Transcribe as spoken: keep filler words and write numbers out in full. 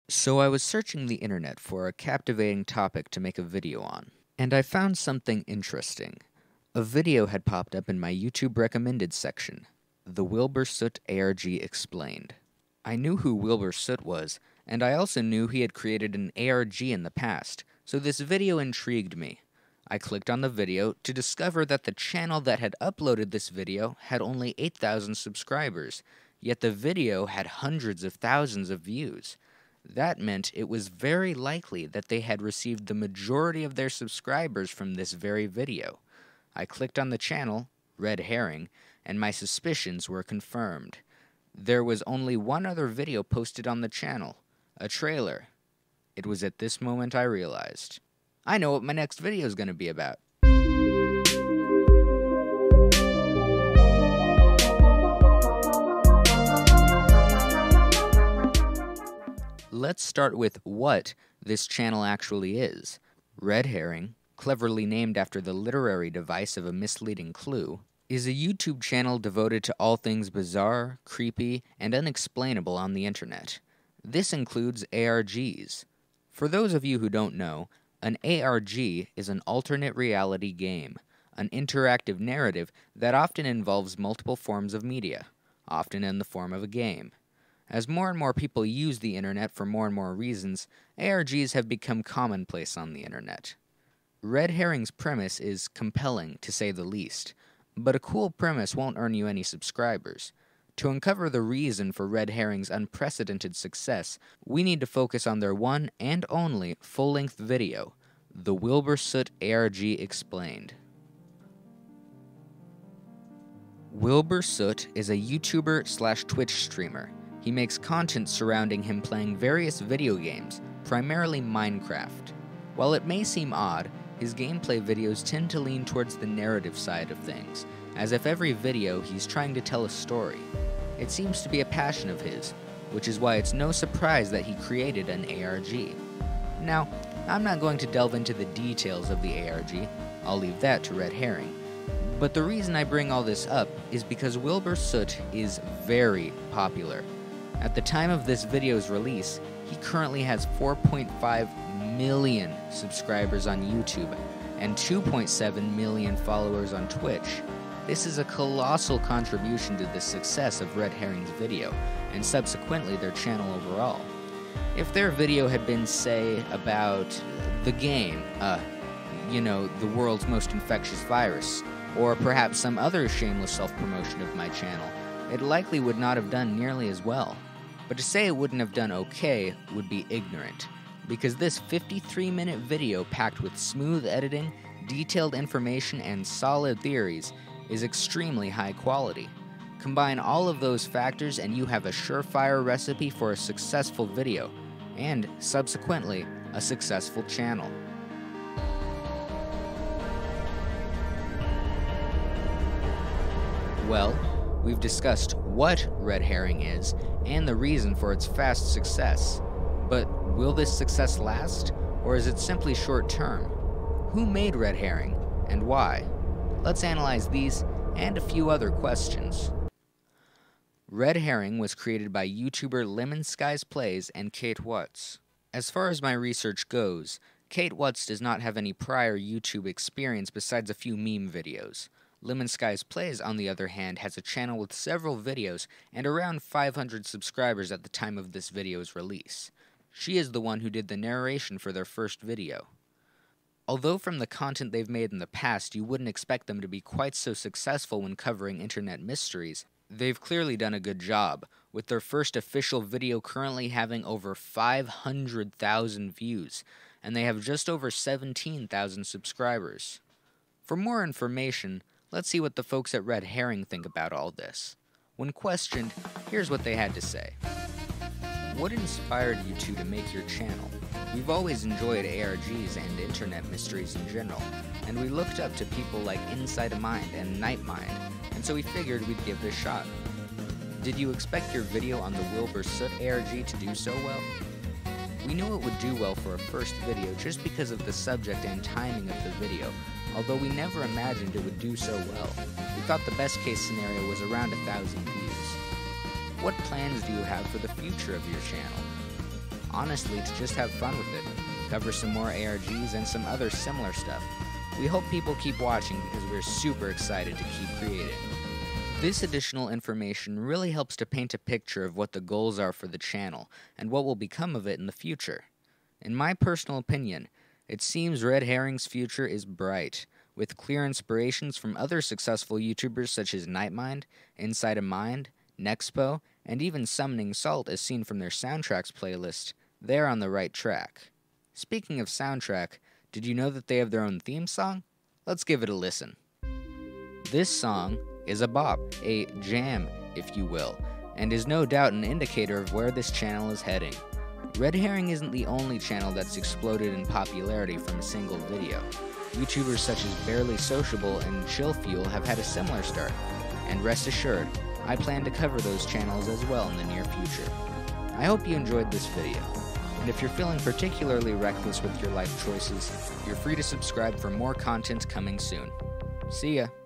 So I was searching the internet for a captivating topic to make a video on, and I found something interesting. A video had popped up in my YouTube recommended section, The Wilbur Soot A R G Explained. I knew who Wilbur Soot was, and I also knew he had created an A R G in the past, so this video intrigued me. I clicked on the video to discover that the channel that had uploaded this video had only eight thousand subscribers, yet the video had hundreds of thousands of views. That meant it was very likely that they had received the majority of their subscribers from this very video. I clicked on the channel, Red Herring, and my suspicions were confirmed. There was only one other video posted on the channel, a trailer. It was at this moment I realized, I know what my next video is going to be about. Let's start with what this channel actually is. Red Herring, cleverly named after the literary device of a misleading clue, is a YouTube channel devoted to all things bizarre, creepy, and unexplainable on the internet. This includes A R Gs. For those of you who don't know, an A R G is an alternate reality game, an interactive narrative that often involves multiple forms of media, often in the form of a game. As more and more people use the internet for more and more reasons, A R Gs have become commonplace on the internet. Red Herring's premise is compelling, to say the least, but a cool premise won't earn you any subscribers. To uncover the reason for Red Herring's unprecedented success, we need to focus on their one and only full-length video, The Wilbur Soot A R G Explained. Wilbur Soot is a YouTuber slash Twitch streamer. He makes content surrounding him playing various video games, primarily Minecraft. While it may seem odd, his gameplay videos tend to lean towards the narrative side of things, as if every video he's trying to tell a story. It seems to be a passion of his, which is why it's no surprise that he created an A R G. Now, I'm not going to delve into the details of the A R G, I'll leave that to Red Herring. But the reason I bring all this up is because Wilbur Soot is very popular. At the time of this video's release, he currently has four point five million subscribers on YouTube and two point seven million followers on Twitch. This is a colossal contribution to the success of Red Herring's video, and subsequently their channel overall. If their video had been, say, about the game, uh, you know, the world's most infectious virus, or perhaps some other shameless self-promotion of my channel, it likely would not have done nearly as well. But to say it wouldn't have done okay would be ignorant, because this fifty-three minute video packed with smooth editing, detailed information, and solid theories is extremely high quality. Combine all of those factors and you have a surefire recipe for a successful video, and, subsequently, a successful channel. Well, we've discussed what Red Herring is and the reason for its fast success. But will this success last, or is it simply short-term? Who made Red Herring, and why? Let's analyze these and a few other questions. Red Herring was created by YouTuber Lemon Skies Plays and Kate Watts. As far as my research goes, Kate Watts does not have any prior YouTube experience besides a few meme videos. Lemon Skies Plays, on the other hand, has a channel with several videos and around five hundred subscribers at the time of this video's release. She is the one who did the narration for their first video. Although from the content they've made in the past you wouldn't expect them to be quite so successful when covering internet mysteries, they've clearly done a good job, with their first official video currently having over five hundred thousand views, and they have just over seventeen thousand subscribers. For more information, let's see what the folks at Red Herring think about all this. When questioned, here's what they had to say. What inspired you two to make your channel? We've always enjoyed A R Gs and internet mysteries in general, and we looked up to people like Inside a Mind and Nightmind, and so we figured we'd give it a shot. Did you expect your video on the Wilbur Soot A R G to do so well? We knew it would do well for a first video just because of the subject and timing of the video, although we never imagined it would do so well. We thought the best case scenario was around a thousand views. What plans do you have for the future of your channel? honestly to just have fun with it, cover some more A R Gs and some other similar stuff. We hope people keep watching because we're super excited to keep creating. This additional information really helps to paint a picture of what the goals are for the channel and what will become of it in the future. In my personal opinion, it seems Red Herring's future is bright, with clear inspirations from other successful YouTubers such as Nightmind, Inside a Mind, Nexpo, and even Summoning Salt as seen from their Soundtracks playlist. They're on the right track. Speaking of soundtrack, did you know that they have their own theme song? Let's give it a listen. This song is a bop, a jam, if you will, and is no doubt an indicator of where this channel is heading. Red Herring isn't the only channel that's exploded in popularity from a single video. YouTubers such as Barely Sociable and Chill Fuel have had a similar start, and rest assured, I plan to cover those channels as well in the near future. I hope you enjoyed this video, and if you're feeling particularly reckless with your life choices, you're free to subscribe for more content coming soon. See ya!